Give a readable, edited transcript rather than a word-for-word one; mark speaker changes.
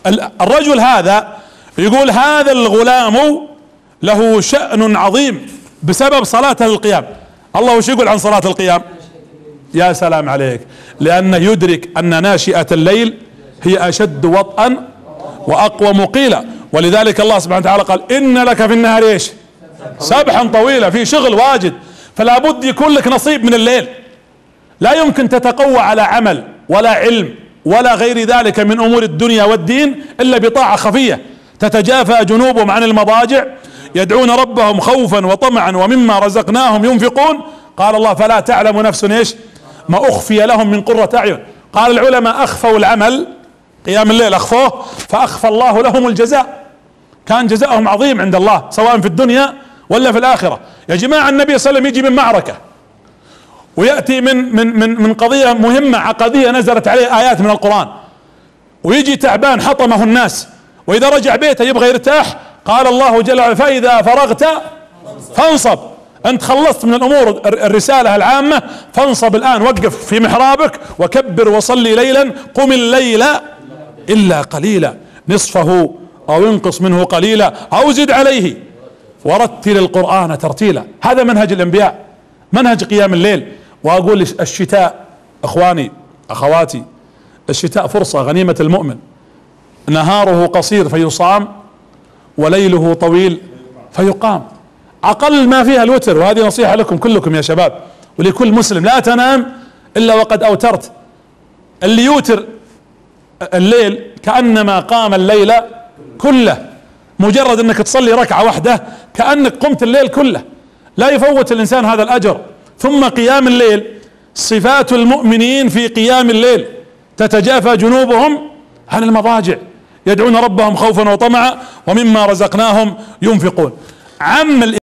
Speaker 1: الرجل هذا يقول هذا الغلام له شأن عظيم بسبب صلاته للقيام. الله وش يقول عن صلاة القيام؟ يا سلام عليك، لأنه يدرك أن ناشئة الليل هي أشد وطئا وأقوى مقيلة، ولذلك الله سبحانه وتعالى قال إن لك في النهار ايش؟ سبحا طويلة، في شغل واجد، فلا بد يكون لك نصيب من الليل. لا يمكن تتقوى على عمل ولا علم ولا غير ذلك من أمور الدنيا والدين إلا بطاعة خفية. تتجافى جنوبهم عن المضاجع يدعون ربهم خوفا وطمعا ومما رزقناهم ينفقون. قال الله فلا تعلم نفس ايش ما أخفي لهم من قرة أعين. قال العلماء أخفوا العمل قيام الليل، أخفوه فأخفى الله لهم الجزاء، كان جزاؤهم عظيم عند الله سواء في الدنيا ولا في الآخرة. يا جماعة النبي صلى الله عليه وسلم يجي من معركة ويأتي من قضية مهمة عقدية نزلت عليه آيات من القرآن، ويجي تعبان حطمه الناس، وإذا رجع بيته يبغى يرتاح قال الله جل وعلا فإذا فرغت فانصب. أنت خلصت من الأمور الرسالة العامة فانصب الآن، وقف في محرابك وكبر وصلي ليلا، قم الليل إلا قليلا نصفه أو انقص منه قليلا أو زد عليه ورتل القرآن ترتيلا. هذا منهج الأنبياء، منهج قيام الليل. وأقول الشتاء أخواني أخواتي، الشتاء فرصة غنيمة المؤمن، نهاره قصير فيصام وليله طويل فيقام. أقل ما فيها الوتر، وهذه نصيحة لكم كلكم يا شباب ولكل مسلم، لا تنام إلا وقد أوترت. اللي يوتر الليل كأنما قام الليل كله، مجرد أنك تصلي ركعة واحدة كأنك قمت الليل كله، لا يفوت الإنسان هذا الأجر. ثم قيام الليل صفات المؤمنين في قيام الليل، تتجافى جنوبهم عن المضاجع يدعون ربهم خوفا وطمعا ومما رزقناهم ينفقون.